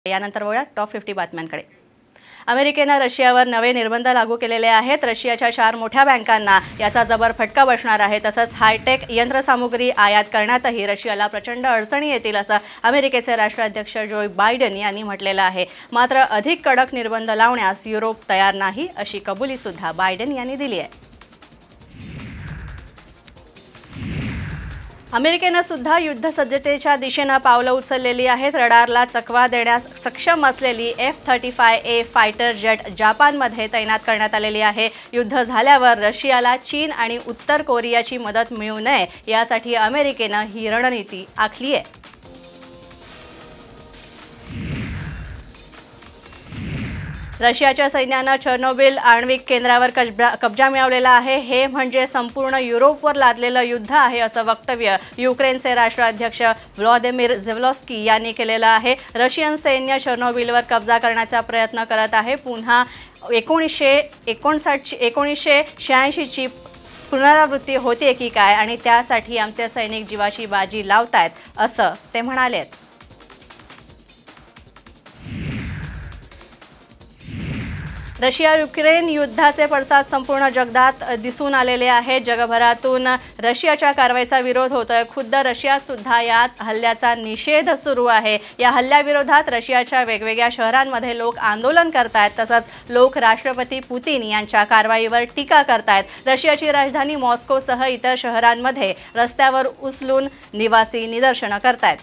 यानंतर वळूया टॉप 50 बातम्यांकडे। अमेरिकेने रशियावर नवे निर्बंध लागू केलेले आहेत। रशियाच्या 4 मोठ्या बँकांना याचा जबर फटका बसणार आहे। तसंच हायटेक यंत्रसामुग्री आयात करण्यातही रशियाला प्रचंड अडचणी येतील असं अमेरिकेचे राष्ट्राध्यक्ष जो बायडन यांनी म्हटलेलं आहे। मात्र अधिक कडक निर्बंध लावण्यास युरोप तयार नाही अशी कबुली सुद्धा बायडन यांनी दिली आहे। अमेरिकेने सुद्धा युद्धसज्जतेच्या दिशेने पावलं उचललेली आहेत। रडारला चकवा देण्यास सक्षम असलेली F-35A फायटर जेट जपानमध्ये तैनात करण्यात आलेली आहे। युद्ध झाल्यावर रशियाला चीन आणि उत्तर कोरियाची मदत मिळू नये यासाठी अमेरिकेने ही रणनीती आखली आहे। रशियाच्या सैन्याने चेर्नोबिल आण्विक केंद्रावर कब्जा मिळवलेला आहे। हे म्हणजे संपूर्ण युरोपवर लादलेलं युद्ध आहे असं वक्तव्य युक्रेनचे राष्ट्राध्यक्ष व्लादिमीर झेलेन्स्की यांनी केलेलं आहे। रशियन सैन्य चेर्नोबिलवर कब्जा करण्याचा प्रयत्न करत आहे। पुन्हा 1986 ची पुनरावृत्ती होते की काय आणि त्यासाठी आमचे सैनिक जीवाची बाजी लावतायत असं ते म्हणाले। रशिया युक्रेन युद्धाचे पडसाद संपूर्ण जगतात दिसून आलेले आहेत। जगभरातून रशियाच्या कारवाईचा विरोध होतोय। खुद्द रशियात सुद्धा याच हल्ल्याचा निषेध सुरू आहे। या हल्ल्याविरोधात रशियाच्या वेगवेगळ्या शहरांमध्ये लोक आंदोलन करतायत। तसंच लोक राष्ट्रपती पुतिन यांच्या कारवाईवर टीका करतायत। रशियाची राजधानी मॉस्कोसह इतर शहरांमध्ये रस्त्यावर उचलून निवासी निदर्शनं करतायत।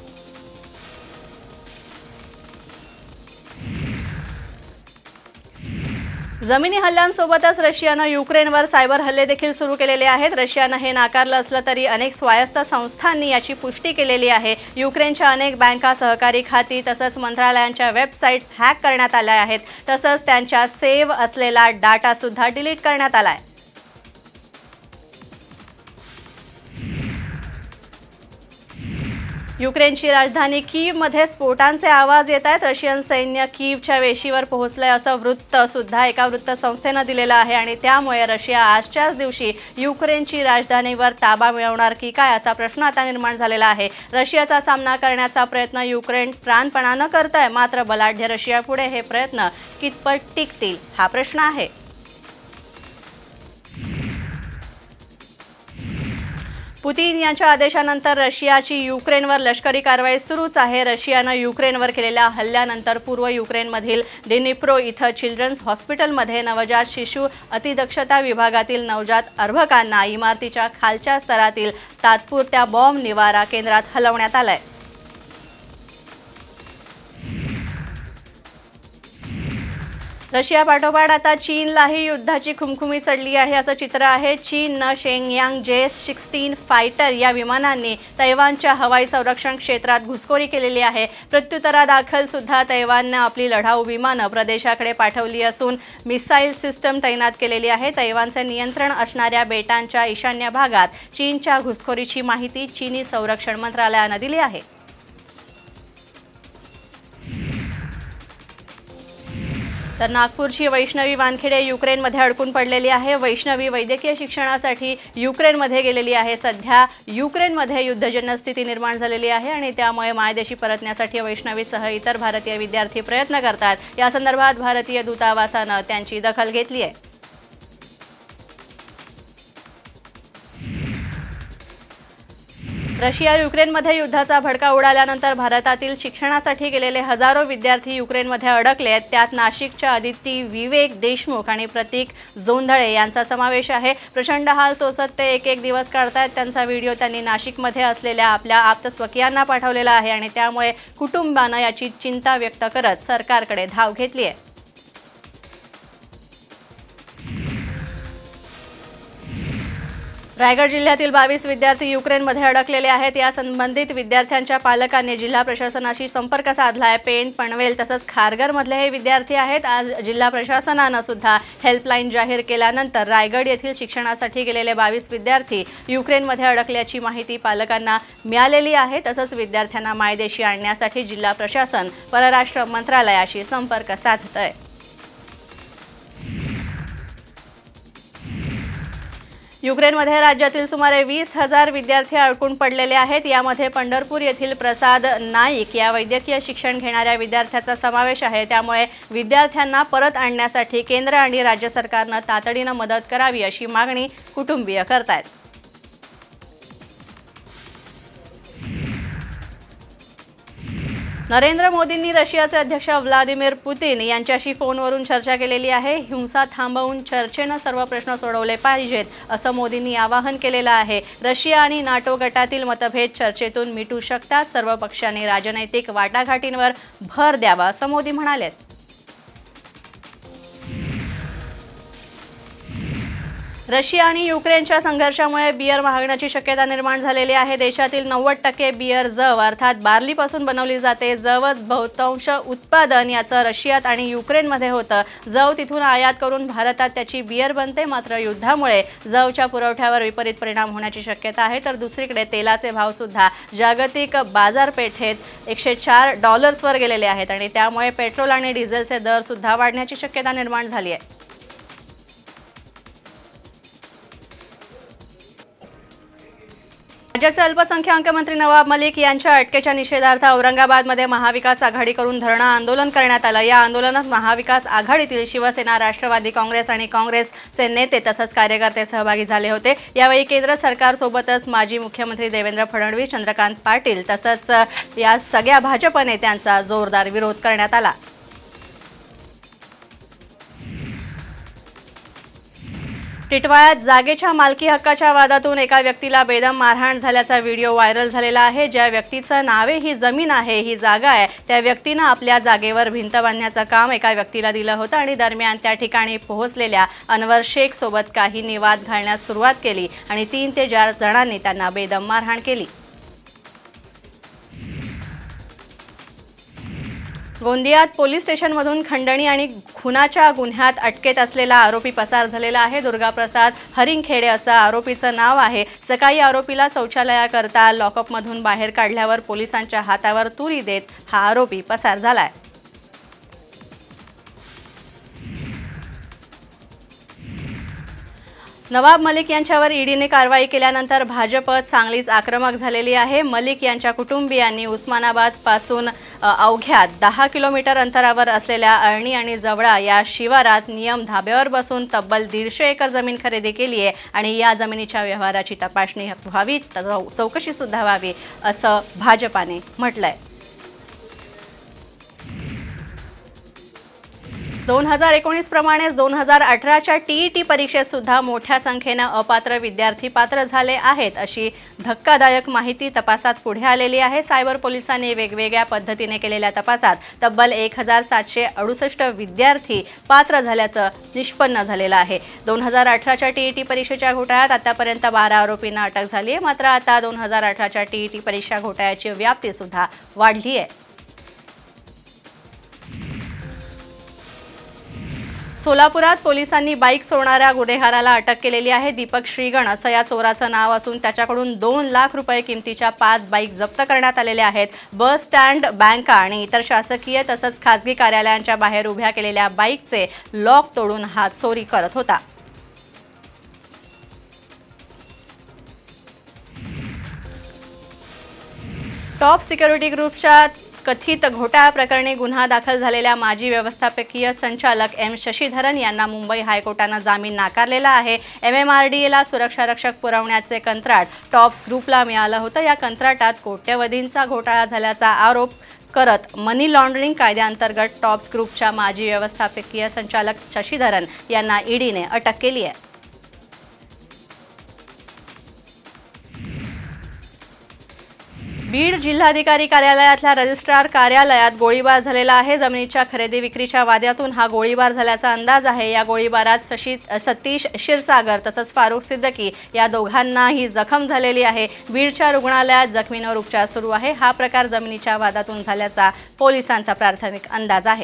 जमिनी हल्ल्यांसोबतच रशियाने युक्रेनवर सायबर हल्ले देखील सुरू केलेले आहेत। रशियाने हे नाकारलं असलं तरी अनेक स्वायत्त संस्थांनी याची पुष्टी केलेली आहे। युक्रेनच्या अनेक बँका, सहकारी खाती तसंच मंत्रालयांच्या वेबसाईट्स हॅक करण्यात आल्या आहेत। तसंच त्यांच्या सेव्ह असलेला डाटा सुद्धा डिलीट करण्यात आलाय। युक्रेनची राजधानी कीवमध्ये स्फोटांचे आवाज येत आहेत। रशियन सैन्य कीवच्या वेशीवर पोहोचलंय असं वृत्त सुद्धा एका वृत्तसंस्थेने दिलेलं आहे आणि त्यामुळे रशिया आजच्याच दिवशी युक्रेनची राजधानीवर ताबा मिळवणार की काय असा प्रश्न आता निर्माण झालेला आहे। रशियाचा सामना करण्याचा प्रयत्न युक्रेन प्राणपणाने करतंय। मात्र बलाढ्य रशियापुढे हे प्रयत्न कितपत टिकतील हा प्रश्न आहे। पुतिन यांच्या आदेशानंतर रशियाची युक्रेनवर लष्करी कारवाई सुरूच आहे। रशियाने युक्रेनवर केलेल्या हल्ल्यानंतर पूर्व युक्रेनमधील डिनिप्रो इथं चिल्ड्रन्स हॉस्पिटलमध्ये नवजात शिशु अतिदक्षता विभागातील नवजात अर्भकांना इमारतीच्या खालच्या स्तरातील तात्पुरत्या बॉम्ब निवारा केंद्रात हलवण्यात आलंय। रशिया पाठोपाठ आता चीनलाही युद्धाची खुमखुमी चढली आहे असं चित्र आहे। चीनने शेंगयांग J-16 फायटर या विमानांनी तैवानच्या हवाई संरक्षण क्षेत्रात घुसखोरी केलेली आहे। प्रत्युत्तरादाखल सुद्धा तैवानने आपली लढाऊ विमानं प्रदेशाकडे पाठवली असून मिसाईल सिस्टम तैनात केलेली आहे। तैवानचे नियंत्रण असणाऱ्या बेटांच्या ईशान्य भागात चीनच्या घुसखोरीची माहिती चीनी संरक्षण मंत्रालयाने दिली आहे। तर नागपूरची वैष्णवी वानखेडे युक्रेनमध्ये अडकून पडलेली आहे। वैष्णवी वैद्यकीय शिक्षणासाठी युक्रेनमध्ये गेलेली आहे। सध्या युक्रेनमध्ये युद्धजन्य स्थिती निर्माण झालेली आहे आणि त्यामुळे मायदेशी परतण्यासाठी वैष्णवीसह इतर भारतीय विद्यार्थी प्रयत्न करतात। या संदर्भात भारतीय दूतावासाने त्यांची दखल घेतली आहे। रशिया युक्रेनमध्ये युद्धाचा भडका उडाल्यानंतर भारतातील शिक्षणासाठी गेलेले हजारो विद्यार्थी युक्रेनमध्ये अडकले आहेत। त्यात नाशिकच्या अदिती विवेक देशमुख आणि प्रतीक जोंधळे यांचा समावेश आहे। प्रचंड हाल सोसत ते एक दिवस काढतायत। त्यांचा व्हिडिओ त्यांनी नाशिकमध्ये असलेल्या आपल्या आप्तस्वकीयांना पाठवलेला आहे आणि त्यामुळे कुटुंबाने याची चिंता व्यक्त करत सरकारकडे धाव घेतली आहे। रायगड जिल्ह्यातील 22 विद्यार्थी युक्रेनमध्ये अडकलेले आहेत। या संबंधित विद्यार्थ्यांच्या पालकांनी जिल्हा प्रशासनाशी संपर्क साधला आहे। पेण, पनवेल तसंच खारघरमधले हे विद्यार्थी आहेत। आज जिल्हा प्रशासनाने सुद्धा हेल्पलाईन जाहीर केल्यानंतर रायगड येथील शिक्षणासाठी गेलेले 22 विद्यार्थी युक्रेनमध्ये अडकल्याची माहिती पालकांना मिळालेली आहे। तसंच विद्यार्थ्यांना मायदेशी आणण्यासाठी जिल्हा प्रशासन परराष्ट्र मंत्रालयाशी संपर्क साधतंय। युक्रेनमध्ये राज्यातील सुमारे 20,000 विद्यार्थी अडकून पडलेले आहेत। यामध्ये पंढरपूर येथील प्रसाद नाईक या वैद्यकीय शिक्षण घेणाऱ्या विद्यार्थ्याचा समावेश आहे। त्यामुळे विद्यार्थ्यांना परत आणण्यासाठी केंद्र आणि राज्य सरकारने तातडीने मदत करावी अशी मागणी कुटुंबीय करतात। नरेंद्र मोदींनी रशियाचे अध्यक्ष व्लादिमीर पुतिन यांच्याशी फोनवरून चर्चा केलेली आहे। हिंसा थांबवून चर्चेने सर्व प्रश्न सोडवले पाहिजेत असं मोदींनी आवाहन केलेलं आहे। रशिया आणि नाटो गटातील मतभेद चर्चेतून मिटू शकतात। सर्व पक्षांनी राजनैतिक वाटाघाटींवर भर द्यावा असं मोदी म्हणाले। रशिया आणि युक्रेनच्या संघर्षामुळे बियर महागण्याची शक्यता निर्माण झालेली आहे। देशातील 90% बियर जव अर्थात बार्लीपासून बनवली जाते। जवच बहुतांश उत्पादन याचं रशियात आणि युक्रेनमध्ये होतं। जव तिथून आयात करून भारतात त्याची बियर बनते। मात्र युद्धामुळे जवच्या पुरवठ्यावर विपरीत परिणाम होण्याची शक्यता आहे। तर दुसरीकडे तेलाचे भाव सुद्धा जागतिक बाजारपेठेत $104 वर गेलेले आहेत आणि त्यामुळे पेट्रोल आणि डिझेलचे दर सुद्धा वाढण्याची शक्यता निर्माण झाली आहे। राज्याचे अल्पसंख्याक मंत्री नवाब मलिक यांच्या अटकेच्या निषेधार्थ औरंगाबादमध्ये महाविकास आघाडीकडून धरणं आंदोलन करण्यात आलं। या आंदोलनात महाविकास आघाडीतील शिवसेना, राष्ट्रवादी काँग्रेस आणि काँग्रेसचे नेते तसंच कार्यकर्ते सहभागी झाले होते। यावेळी केंद्र सरकारसोबतच माजी मुख्यमंत्री देवेंद्र फडणवीस, चंद्रकांत पाटील तसंच या सगळ्या भाजप नेत्यांचा जोरदार विरोध करण्यात आला। टिटवाळ्यात जागेच्या मालकी हक्काच्या वादातून एका व्यक्तीला बेदम मारहाण झाल्याचा व्हिडिओ व्हायरल झालेला आहे। ज्या व्यक्तीचं नावे ही जमीन आहे, ही जागा आहे, त्या व्यक्तीने आपल्या जागेवर भिंत बांधण्याचं काम एका व्यक्तीला दिलं होतं आणि दरम्यान त्या ठिकाणी पोहोचलेल्या अनवर शेख सोबत काही वाद घालण्यास सुरुवात केली आणि 3 ते 4 जणांनी त्यांना बेदम मारहाण केली। गोंदियात पोलीस स्टेशनमधून खंडणी आणि खुनाच्या गुन्ह्यात अटकेत असलेला आरोपी पसार झालेला आहे। दुर्गाप्रसाद हरिंगखेडे असं आरोपीचं नाव आहे। सकाळी आरोपीला शौचालयाकरता लॉकअपमधून बाहेर काढल्यावर पोलिसांच्या हातावर तुरी देत हा आरोपी पसार झालाय। नवाब मलिक यांच्यावर ईडीने कारवाई केल्यानंतर भाजप चांगलीच आक्रमक झालेली आहे। मलिक यांच्या कुटुंबियांनी उस्मानाबाद पासून अवघ्या 10 किलोमीटर अंतरावर असलेल्या अळणी आणि जवळा या शिवारात नियम धाब्यावर बसून तब्बल 150 एकर जमीन खरेदी केली आहे आणि या जमिनीच्या व्यवहाराची तपासणी व्हावी, चौकशी सुद्धा व्हावी असं भाजपाने म्हटलंय। 2019 प्रमाणेच 2018च्या टीईटी परीक्षेत सुद्धा मोठ्या संख्येने अपात्र विद्यार्थी पात्र झाले आहेत अशी धक्कादायक माहिती तपासात पुढे आलेली आहे। सायबर पोलिसांनी वेगवेगळ्या पद्धतीने केलेल्या तपासात तब्बल 1768 विद्यार्थी पात्र झाल्याचं निष्पन्न झालेलं आहे। 2018च्या टीईटी परीक्षेच्या घोटाळ्यात आतापर्यंत 12 आरोपींना अटक झाली आहे। मात्र आता 2018च्या टीईटी परीक्षा घोटाळ्याची व्याप्ती सुद्धा वाढली आहे। सोलापुरात पोलिसांनी बाईक चोरणाऱ्या गुन्हेगाराला अटक केलेली आहे। दीपक श्रीगण असं या चोराचं नाव असून त्याच्याकडून 2 लाख रुपये किमतीच्या 5 बाईक जप्त करण्यात आलेल्या आहेत। बस स्टँड, बँका आणि इतर शासकीय तसंच खासगी कार्यालयांच्या बाहेर उभ्या केलेल्या बाईकचे लॉक तोडून हा चोरी करत होता। टॉप सिक्युरिटी ग्रुपच्या कथित घोटाळा प्रकरणी गुन्हा दाखल झालेल्या माजी व्यवस्थापकीय संचालक एम शशिधरन यांना मुंबई हायकोर्टाने जामीन नाकारलेला आहे। MMRDAला सुरक्षा रक्षक पुरवण्याचे कंत्राट टॉप्स ग्रुपला मिळालं होतं। या कंत्राटात कोट्यवधींचा घोटाळा झाल्याचा आरोप करत मनी लॉन्ड्रिंग कायद्याअंतर्गत टॉप्स ग्रुपच्या माजी व्यवस्थापकीय संचालक शशिधरन यांना ईडीने अटक केली आहे। बीड जिल्हाधिकारी कार्यालयातल्या रजिस्ट्रार कार्यालयात गोळीबार झालेला आहे। जमिनीच्या खरेदी विक्रीच्या वादातून हा गोळीबार झाल्याचा अंदाज आहे। या गोळीबारात सतीश क्षीरसागर तसंच फारुख सिद्दकी या दोघांनाही जखम झालेली आहे। बीडच्या रुग्णालयात जखमींवर उपचार सुरू आहे। हा प्रकार जमिनीच्या वादातून झाल्याचा पोलिसांचा प्राथमिक अंदाज आहे।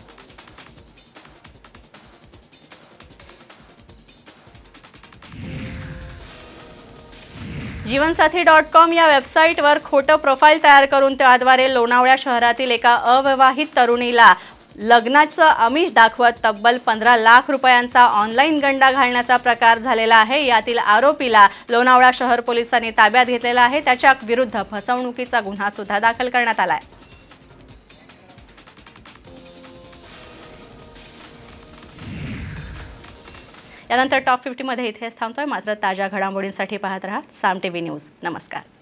जीवनसाथी.com या वेबसाईटवर खोटं प्रोफाईल तयार करून त्याद्वारे लोणावळा शहरातील एका अविवाहित तरुणीला लग्नाचं आमिष दाखवत तब्बल 15 लाख रुपयांचा ऑनलाईन गंडा घालण्याचा प्रकार झालेला आहे। यातील आरोपीला लोणावळा शहर पोलिसांनी ताब्यात घेतलेला आहे। त्याच्या विरुद्ध फसवणुकीचा गुन्हा सुद्धा दाखल करण्यात आला आहे। यानंतर टॉप 50 मध्ये इथेच थांबतोय। मात्र ताज्या घडामोडींसाठी पाहत रहा साम टीव्ही न्यूज। नमस्कार।